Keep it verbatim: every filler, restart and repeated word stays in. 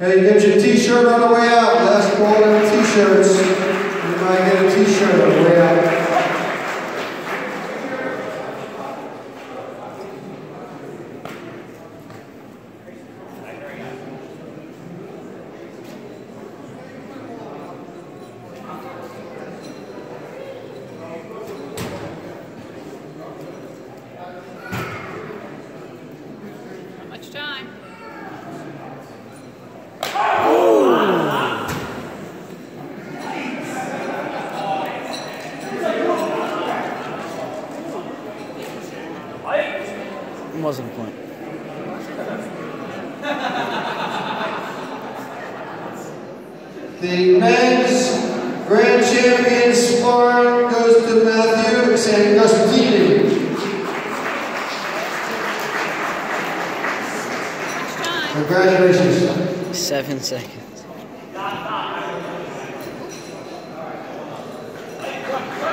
Hey, get your t-shirt on the way out. Last call on t-shirts. You might get a t-shirt on the way out. Wasn't a point. The men's grand champion sparring goes to Matthew Sangustini. Congratulations. Seven seconds.